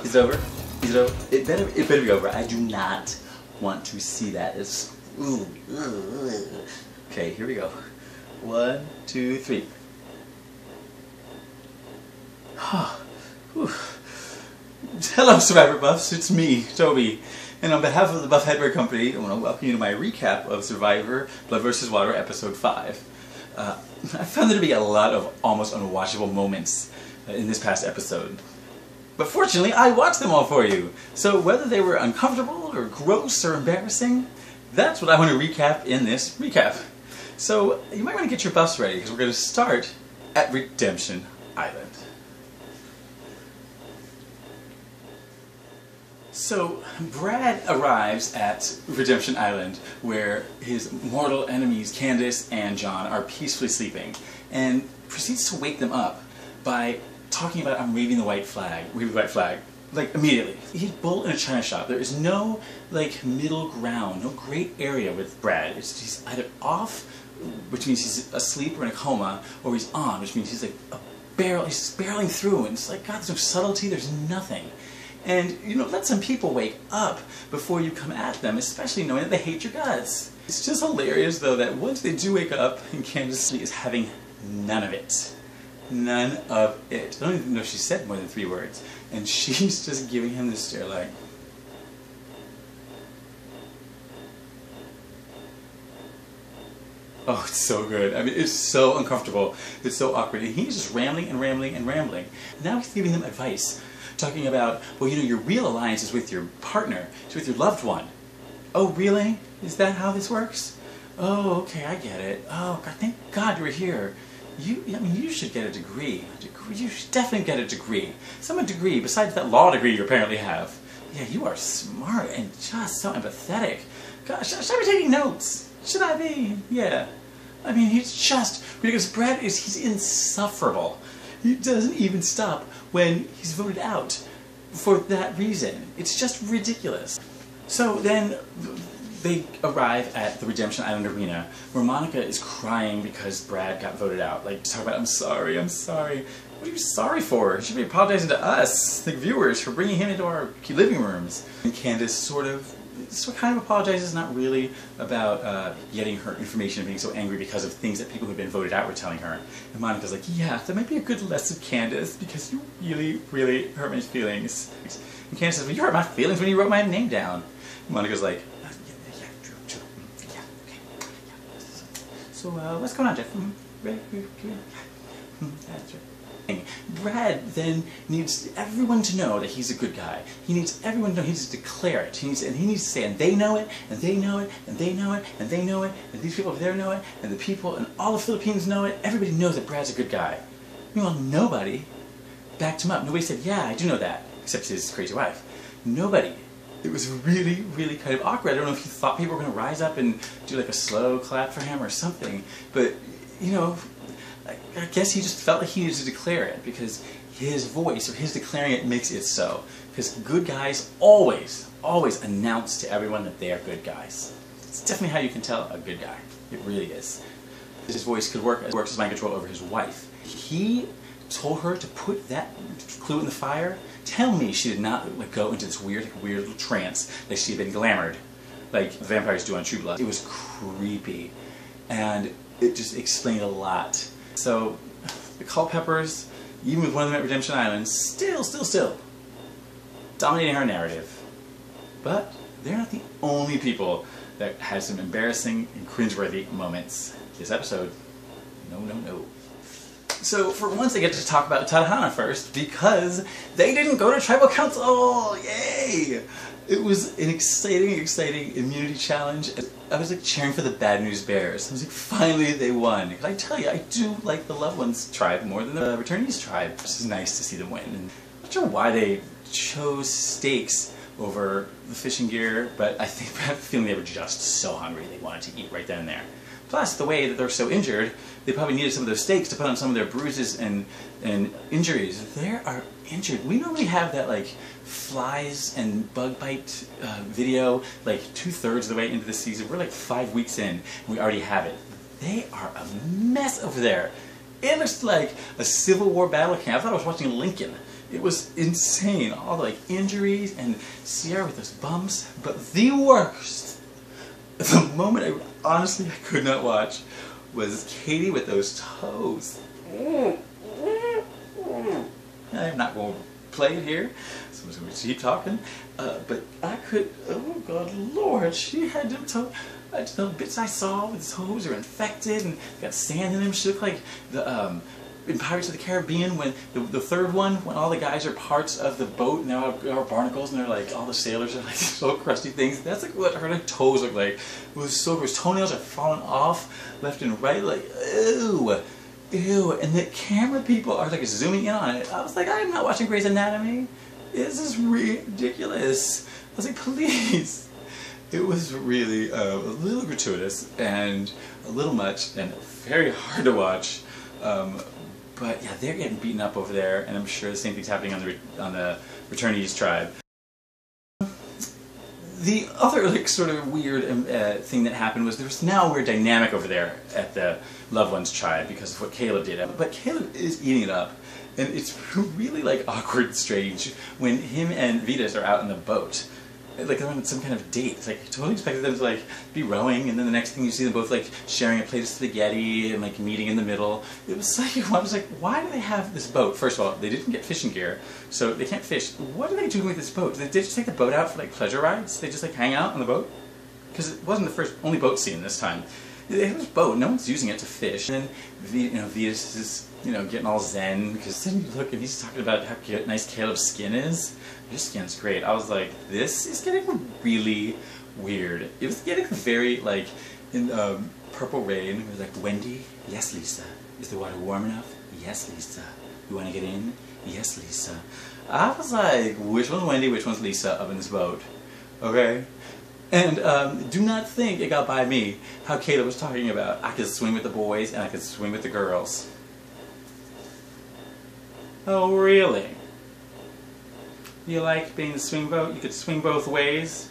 Is it over? Is it over? It better be over. I do not want to see that. It's okay, here we go. 1, 2, 3. Hello, Survivor Buffs. It's me, Toby. And on behalf of the Buff Headwear Company, I want to welcome you to my recap of Survivor Blood vs. Water Episode 5. I found there to be a lot of almost unwatchable moments in this past episode. But fortunately, I watched them all for you. So whether they were uncomfortable or gross or embarrassing, that's what I want to recap in this recap. So you might want to get your buffs ready because we're going to start at Redemption Island. So Brad arrives at Redemption Island where his mortal enemies Candace and John are peacefully sleeping and proceeds to wake them up by talking about I'm waving the white flag, like immediately. He's bull in a china shop. There is no like middle ground, no great area with Brad. He's either off, which means he's asleep or in a coma, or he's on, which means he's like he's barreling through, and it's like, God, there's no subtlety, there's nothing. And, you know, let some people wake up before you come at them, especially knowing that they hate your guts. It's just hilarious, though, that once they do wake up, and Candace is having none of it. None of it. I don't even know if she said more than 3 words. And she's just giving him this stare like... Oh, it's so good. I mean, it's so uncomfortable. It's so awkward. And he's just rambling and rambling and rambling. Now he's giving them advice. Talking about, well, you know, your real alliance is with your partner. It's with your loved one. Oh, really? Is that how this works? Oh, okay, I get it. Oh, God, thank God you're here. You should get a degree. You should definitely get a degree. Some degree, besides that law degree you apparently have. Yeah, you are smart and just so empathetic. Gosh, should I be taking notes? Should I be? Yeah. I mean, he's just, because Brad he's insufferable. He doesn't even stop when he's voted out for that reason. It's just ridiculous. So then they arrive at the Redemption Island arena where Monica is crying because Brad got voted out. Like, talk about, I'm sorry, I'm sorry. What are you sorry for? You should be apologizing to us, the viewers, for bringing him into our living rooms. And Candace kind of apologizes, not really about getting her information and being so angry because of things that people who've been voted out were telling her. And Monica's like, yeah, that might be a good lesson, Candace, because you really, really hurt my feelings. And Candace says, well, you hurt my feelings when you wrote my name down. And Monica's like, yeah, true, yeah, okay, yeah. So, what's going on, Jeff? That's right. Brad then needs everyone to know that he's a good guy. He needs everyone to know, he needs to declare it. He needs to say, and they know it, and they know it, and they know it, and they know it, and these people over there know it, and the people in all the Philippines know it. Everybody knows that Brad's a good guy. Meanwhile, nobody backed him up. Nobody said, yeah, I do know that, except his crazy wife. Nobody. It was really, really kind of awkward. I don't know if he thought people were going to rise up and do like a slow clap for him or something, but, you know, I guess he just felt like he needed to declare it because his voice or his declaring it makes it so. Because good guys always announce to everyone that they are good guys. It's definitely how you can tell a good guy. It really is. His voice could work as mind control over his wife. He told her to put that clue in the fire. Tell me she did not go into this weird little trance like she had been glamored, like vampires do on True Blood. It was creepy, and it just explained a lot. So, the Culpeppers, even with one of them at Redemption Island, still dominating our narrative. But they're not the only people that had some embarrassing and cringeworthy moments this episode. No. So, for once, they get to talk about Tadhana first, because they didn't go to Tribal Council! Yay! It was an exciting immunity challenge. I was like cheering for the Bad News Bears. I was like, finally they won. Because I tell you, I do like the Loved Ones tribe more than the Returnees tribe. It's just nice to see them win. And I'm not sure why they chose steaks over the fishing gear, but I think I have a feeling they were just so hungry they wanted to eat right then and there. Plus, the way that they're so injured, they probably needed some of those steaks to put on some of their bruises and injuries. They are injured. We normally have that like flies and bug bite video like 2/3 of the way into the season. We're like 5 weeks in and we already have it. They are a mess over there. It looks like a Civil War battle camp. I thought I was watching Lincoln. It was insane. All the like injuries and Sierra with those bumps. But the worst, the moment I honestly I could not watch, was Katie with those toes. I'm not going to play it here, so I'm just going to keep talking. But I could, oh God, Lord, she had them toes. The bits I saw with the toes are infected and got sand in them. She looked like the in Pirates of the Caribbean when the third one, when all the guys are parts of the boat and they're all barnacles and they're like, all the sailors are like so crusty things. That's like what her toes look like. It was so gross. Toenails are falling off left and right, like, ew. Ew, and the camera people are like zooming in on it. I was like, I'm not watching Grey's Anatomy. This is ridiculous. I was like, please. It was really a little gratuitous and a little much and very hard to watch. But yeah, they're getting beaten up over there, and I'm sure the same thing's happening on the returnees tribe. The other like sort of weird thing that happened was there was now a weird dynamic over there at the Loved Ones tribe because of what Caleb did. But Caleb is eating it up, and it's really like awkward and strange when him and Vitas are out in the boat. Like they're on some kind of date. It's like you totally expected them to like be rowing, and then the next thing you see them both like sharing a plate of spaghetti and like meeting in the middle. It was like, I was like, why do they have this boat? First of all, they didn't get fishing gear, so they can't fish. What are they doing with this boat? Did they just take the boat out for like pleasure rides? They just like hang out on the boat? Because it wasn't the only boat scene this time. They have this boat, no one's using it to fish. And then Vitas is getting all zen because then you look and he's talking about how nice Caleb's skin is. Your skin's great. I was like, this is getting really weird. It was getting very like in Purple Rain. It was like, Wendy, yes, Lisa. Is the water warm enough? Yes, Lisa. You want to get in? Yes, Lisa. I was like, which one's Wendy? Which one's Lisa up in this boat? Okay. And do not think it got by me how Caleb was talking about I could swim with the boys and I could swim with the girls. Oh, really? You like being the swing boat? You could swing both ways?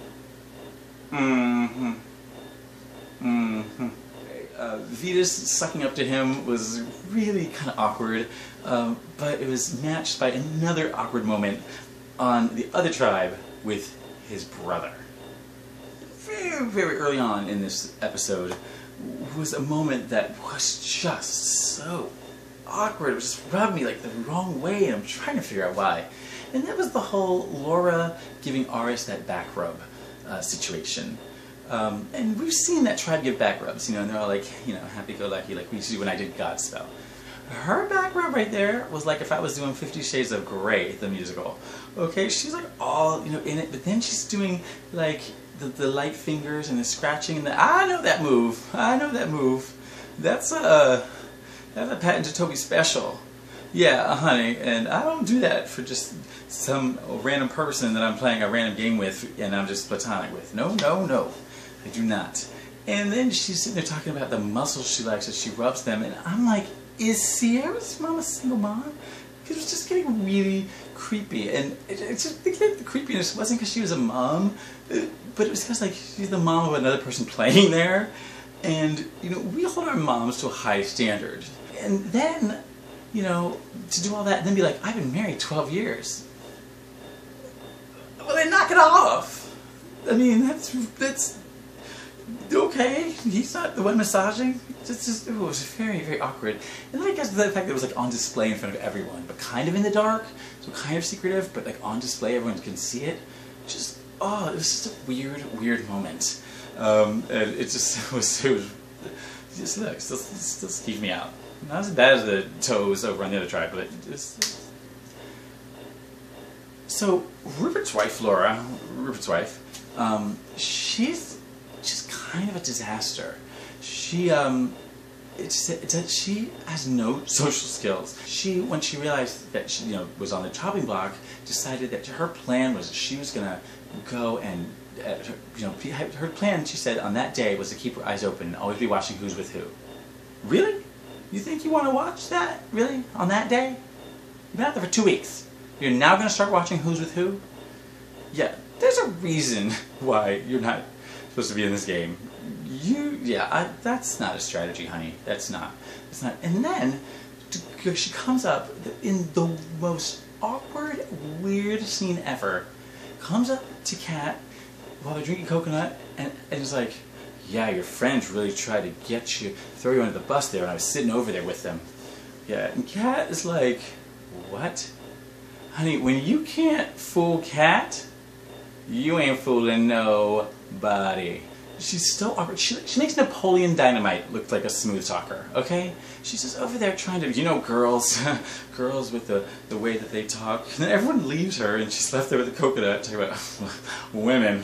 Mm-hmm. Mm-hmm. Vitas sucking up to him was really kind of awkward, but it was matched by another awkward moment on the other tribe with his brother. Very, very early on in this episode was a moment that was just so awkward. It just rubbed me like the wrong way, and I'm trying to figure out why. And that was the whole Laura giving Aris that back rub situation. And we've seen that tribe give back rubs, and they're all like, happy-go-lucky, like we see when I did Godspell. Her back rub right there was like if I was doing 50 Shades of Grey, the musical. Okay, she's like all, in it, but then she's doing like the light fingers and the scratching and I know that move. I know that move. That's a patent to Toby special. Yeah, honey, and I don't do that for just some random person that I'm playing a random game with and I'm just platonic with. No, no, no. I do not. And then she's sitting there talking about the muscles she likes as she rubs them, and I'm like, is Sierra's mom a single mom? Because it was just getting really creepy, and I just think that the creepiness wasn't because she was a mom, but it was because like she's the mom of another person playing there, and we hold our moms to a high standard, and then to do all that and then be like, I've been married 12 years. Well, then knock it off. I mean, that's okay. He's not the one massaging. It was very, very awkward. And then I guess the fact that it was like on display in front of everyone, but kind of in the dark, so kind of secretive, but like on display, everyone can see it. It was just a weird, weird moment. And it still keeps me out. Not as bad as the toes over on the other tribe, but just. So Rupert's wife, Laura, she's just kind of a disaster. She she has no social skills. When she realized that she was on the chopping block, decided that her plan was she was gonna go and her plan, she said, on that day was to keep her eyes open and always be watching Who's with Who. Really? You think you want to watch that? Really? On that day? You've been out there for 2 weeks. You're now going to start watching Who's with Who? Yeah, there's a reason why you're not supposed to be in this game. That's not a strategy, honey. That's not. It's not. And then she comes up in the most awkward, weird scene ever. Comes up to Kat while they're drinking coconut and is like, yeah, your friends really tried to get you, throw you under the bus there, and I was sitting over there with them. Yeah, and Kat is like, what? Honey, when you can't fool Kat, you ain't fooling nobody. She's so awkward. She makes Napoleon Dynamite look like a smooth talker, okay? She's just over there trying to, you know, girls, girls with the way that they talk. And then everyone leaves her and she's left there with the coconut talking about women.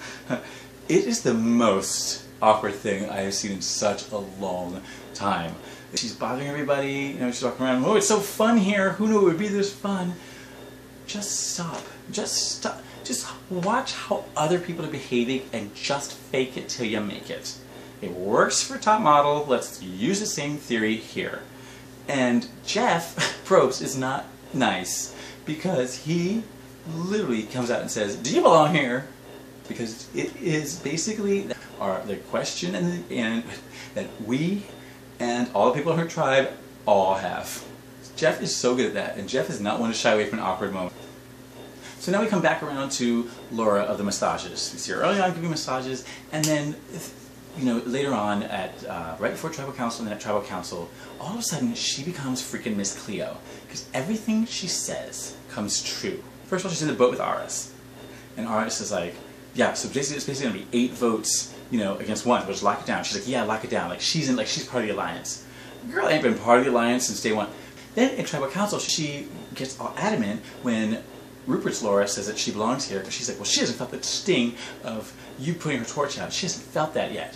It is the most awkward thing I have seen in such a long time. She's bothering everybody, you know, she's walking around, oh, it's so fun here, who knew it would be this fun? Just stop. Just stop. Just watch how other people are behaving and just fake it till you make it. It works for Top Model, let's use the same theory here. And Jeff Probst is not nice because he literally comes out and says, do you belong here? Because it is basically the question and the end that we and all the people in her tribe all have. Jeff is so good at that, and Jeff is not one to shy away from an awkward moment. So now we come back around to Laura of the massages. We see her early on giving massages, and then, you know, later on at right before Tribal Council and then at Tribal Council, all of a sudden she becomes freaking Miss Cleo because everything she says comes true. First of all, she's in the boat with Aris, and Aris is like, yeah, so basically it's basically gonna be 8 votes, you know, against 1. But just lock it down. She's like, yeah, lock it down. Like she's part of the alliance. Girl ain't been part of the alliance since day 1. Then in Tribal Council, she gets all adamant when Rupert's Laura says that she belongs here because she's like, well, she hasn't felt the sting of you putting her torch out. She hasn't felt that yet.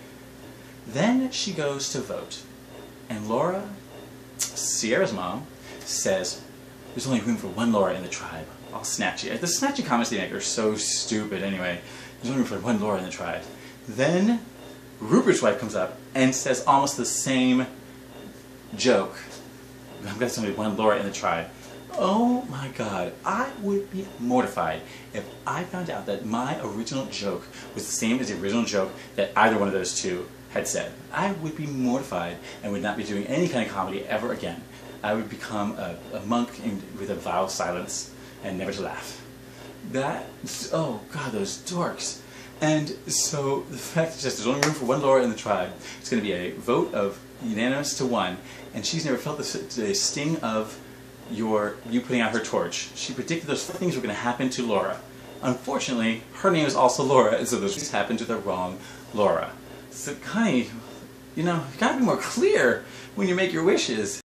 Then she goes to vote, and Laura, Sierra's mom, says, there's only room for 1 Laura in the tribe. I'll snatch you. The snatchy comments they make are so stupid anyway. There's only room for 1 Laura in the tribe. Then Rupert's wife comes up and says almost the same joke. I've got only 1 Laura in the tribe. Oh my god, I would be mortified if I found out that my original joke was the same as the original joke that either one of those two had said. I would be mortified and would not be doing any kind of comedy ever again. I would become a monk with a vow of silence and never to laugh. That, oh god, those dorks. And so the fact is just there's only room for 1 Laura in the tribe. It's going to be a vote of unanimous to 1, and she's never felt the sting of you putting out her torch. She predicted those things were going to happen to Laura. Unfortunately, her name is also Laura, and so those things happened to the wrong Laura. So, honey, you know, you gotta be more clear when you make your wishes.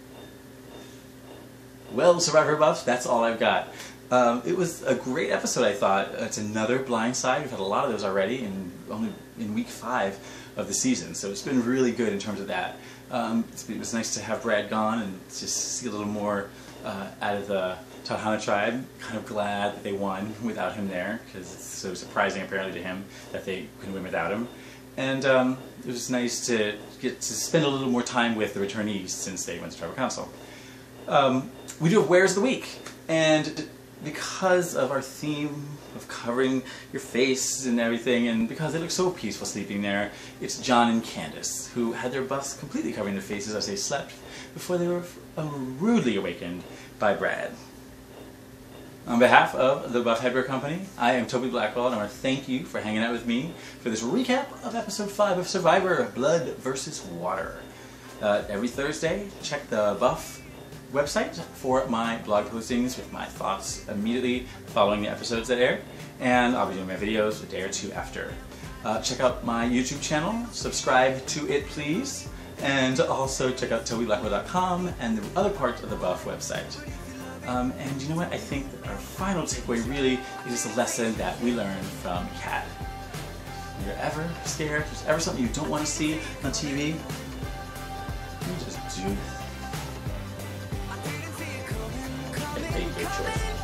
Well, Survivor buffs, that's all I've got. It was a great episode, I thought. It's another blind side. We've had a lot of those already, and only in week 5 of the season, so it's been really good in terms of that. It was nice to have Brad gone and just see a little more out of the Tadhana tribe. Kind of glad that they won without him there, because it's so surprising apparently to him that they couldn't win without him. And it was nice to get to spend a little more time with the returnees since they went to Tribal Council. We do have Where's the Week, and because of our theme of covering your face and everything, and because they look so peaceful sleeping there, it's John and Candace, who had their buffs completely covering their faces as they slept before they were rudely awakened by Brad. On behalf of the Buff Headwear Company, I am Toby Blackwell, and I want to thank you for hanging out with me for this recap of Episode 5 of Survivor, Blood vs. Water. Every Thursday, check the Buff website for my blog postings with my thoughts immediately following the episodes that air, and I'll be doing my videos a day or 2 after. Check out my YouTube channel, subscribe to it please, and also check out tobyblackwell.com and the other parts of the Buff website. And you know what, I think that our final takeaway really is just a lesson that we learned from Kat. If you're ever scared, if there's ever something you don't want to see on TV, you just do it. Great choice.